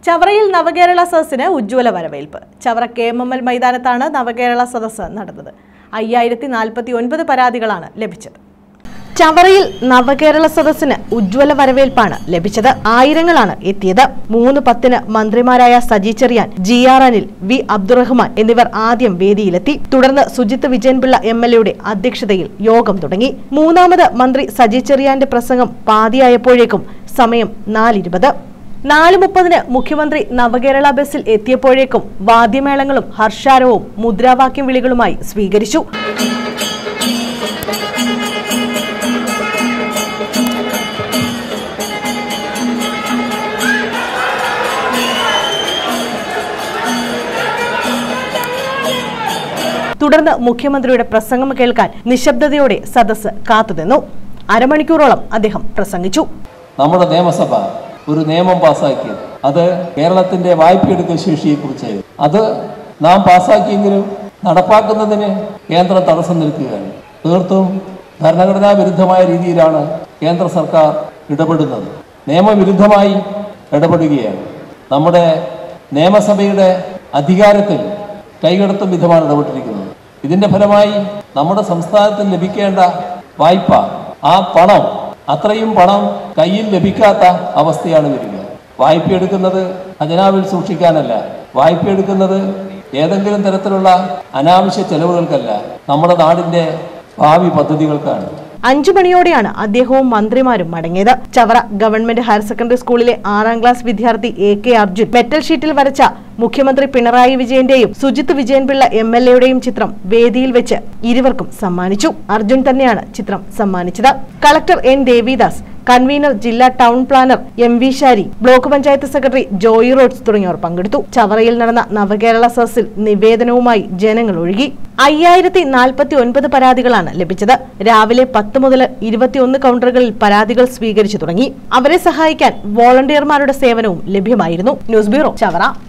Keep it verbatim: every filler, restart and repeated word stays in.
ചവറയിൽ നവകേരള സദസ്സിന് ഉജ്ജ്വല വരവേൽപ്പ്. Chavara K M M L മൈതാനത്താണ് നവകേരള സദസ്സ് നടന്നത്. അയ്യായിരത്തി നാൽപ്പത്തി ഒൻപത് പരാതികളാണ് ലഭിച്ചത്. ചവറയിൽ നവകേരള സദസ്സിന് ഉജ്ജ്വല വരവേൽപ്പാണ് ലഭിച്ചത്. ആയിരങ്ങളാണ് എത്തിയത്. മൂന്ന് പത്തിന് മന്ത്രിമാരായ Saji Cherian, G R Anil, V Abdurahman എന്നിവർ ആദ്യം വേദിയിലെത്തി. തുടർന്ന് സുജിത്ത് വിജയൻപിള്ള എം എൽ എയുടെ അധ്യക്ഷതയിൽ യോഗം തുടങ്ങി. മൂന്നാമത് മന്ത്രി സജി ചെറിയാന്റെ പ്രസംഗം പാതിയായപ്പോഴേക്കും സമയം നാലിരുപത്. നാല് മുപ്പതിന് മുഖ്യമന്ത്രി നവകേരള ബസ്സിൽ എത്തിയപ്പോഴേക്കും വാദ്യമേളങ്ങളും ഹർഷാരവും മുദ്രാവാക്യം വിളികളുമായി സ്വീകരിച്ചു. തുടർന്ന് മുഖ്യമന്ത്രിയുടെ പ്രസംഗം കേൾക്കാൻ നിശബ്ദതയോടെ സദസ്സ് കാത്തുനിന്നു. അരമണിക്കൂറോളം അദ്ദേഹം പ്രസംഗിച്ചു. നമ്മുടെ നിയമസഭ ഒരു നിയമം പാസാക്കിയത് അത് കേരളത്തിന്റെ വായ്പയെടുക്കൽ ശേഷിയെക്കുറിച്ചായിരുന്നു. അത് നാം പാസാക്കിയെങ്കിലും നടപ്പാക്കുന്നതിന് കേന്ദ്രം തടസ്സം നിൽക്കുകയാണ്. തീർത്തും ഭരണഘടനാ വിരുദ്ധമായ രീതിയിലാണ് കേന്ദ്ര സർക്കാർ ഇടപെടുന്നത്. നിയമവിരുദ്ധമായി ഇടപെടുകയാണ്. നമ്മുടെ നിയമസഭയുടെ അധികാരത്തിൽ കൈകടത്തും വിധമാണ് ഇടപെട്ടിരിക്കുന്നത്. ഇതിന്റെ ഫലമായി നമ്മുടെ സംസ്ഥാനത്തിന് ലഭിക്കേണ്ട വായ്പ, ആ പണം, അത്രയും പണം കയ്യിൽ ലഭിക്കാത്ത അവസ്ഥയാണ് വരിക. വായ്പ എടുക്കുന്നത് ഖജനാവിൽ സൂക്ഷിക്കാനല്ല, വായ്പ എടുക്കുന്നത് ഏതെങ്കിലും തരത്തിലുള്ള അനാവശ്യ ചെലവുകൾക്കല്ല, നമ്മുടെ നാടിന്റെ ഭാവി പദ്ധതികൾക്കാണ്. അഞ്ചു മണിയോടെയാണ് അദ്ദേഹവും മന്ത്രിമാരും മടങ്ങിയത്. ചവറ ഗവൺമെന്റ് ഹയർ സെക്കൻഡറി സ്കൂളിലെ ആറാം ക്ലാസ് വിദ്യാർത്ഥി എ കെ അർജുൻ മെറ്റൽ ഷീറ്റിൽ വരച്ച മുഖ്യമന്ത്രി പിണറായി വിജയന്റെയും സുജിത്ത് വിജയൻപിള്ള എം എൽ എയുടെയും ചിത്രം വേദിയിൽ വെച്ച് ഇരുവർക്കും സമ്മാനിച്ചു. അർജുൻ തന്നെയാണ് ചിത്രം സമ്മാനിച്ചത്. കളക്ടർ എൻ ദേവിദാസ്, കൺവീനർ ജില്ലാ town planner M V Shari, block panchayat secretary Joy Rhodes തുടങ്ങിയവർ പങ്കെടുത്തു. ചവറയിൽ നടന്ന നവകേരള സദസ്സിൽ നിവേദനവുമായി ജനങ്ങൾ ഒഴുകി. അയ്യായിരത്തി നാൽപ്പത്തി ഒൻപത് പരാതികളാണ് ലഭിച്ചത്. രാവിലെ പത്ത് മുതൽ ഇരുപത്തിയൊന്ന് കൗണ്ടറുകളിൽ പരാതികൾ സ്വീകരിച്ചു തുടങ്ങി. അവരെ സഹായിക്കാൻ വോളണ്ടിയർമാരുടെ സേവനവും ലഭ്യമായിരുന്നു. News bureau, Chavara.